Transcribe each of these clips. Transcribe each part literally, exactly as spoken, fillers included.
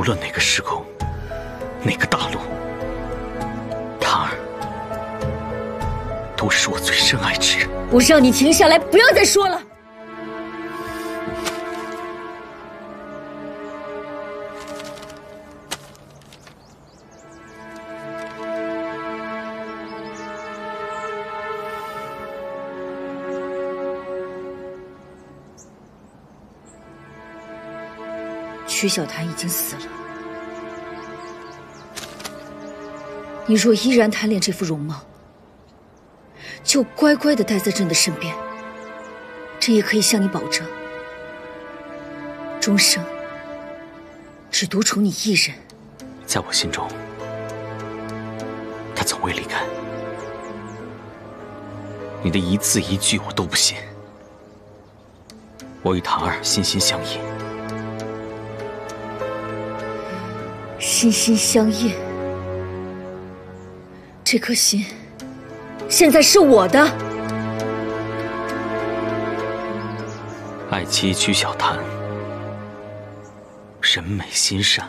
论哪个时空，哪个大陆，塔儿都是我最深爱之人。 我让你停下来，不要再说了。曲小檀已经死了，你若依然贪恋这副容貌，就乖乖的待在朕的身边。朕也可以向你保证，终生只独宠你一人。 在我心中，他从未离开。你的一字一句我都不信。我与塔儿心心相印。 心心相印，这颗心现在是我的。 爱妻曲小檀，人美心善，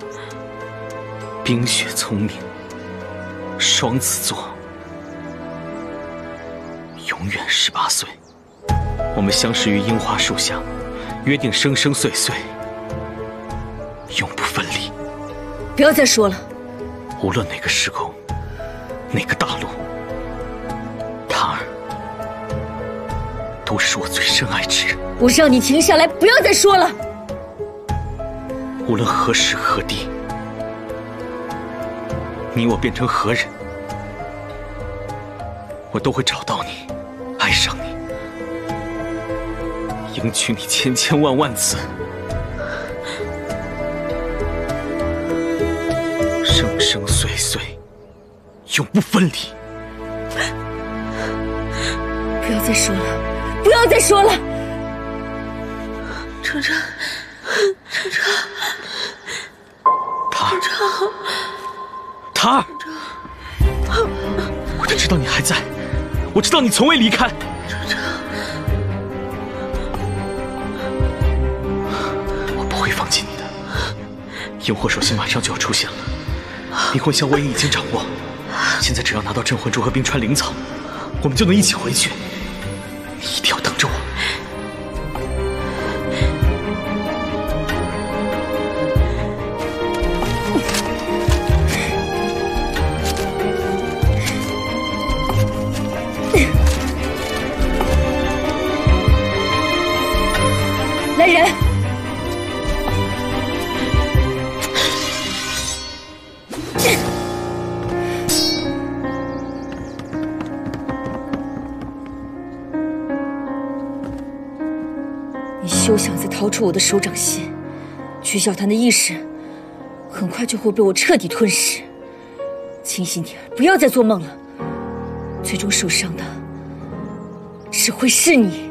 冰雪聪明，双子座，永远十八岁。我们相识于樱花树下，约定生生岁岁，永不分离。 不要再说了。 无论哪个时空，哪个大陆，塔儿都是我最深爱之人。 我让你停下来，不要再说了。 无论何时何地，你我变成何人，我都会找到你，爱上你，迎娶你千千万万次。生生岁岁，永不分离。 不要再说了，不要再说了。 程程，程程， 塔儿，塔儿，我就知道你还在，我知道你从未离开。 程程， 我不会放弃你的。萤火手心马上就要出现了。灵魂香我也已经掌握，现在只要拿到镇魂珠和冰川灵草，我们就能一起回去。你一定要等着我。 来人！休想再逃出我的手掌心！曲小檀的意识很快就会被我彻底吞噬。清醒点，不要再做梦了。最终受伤的只会是你。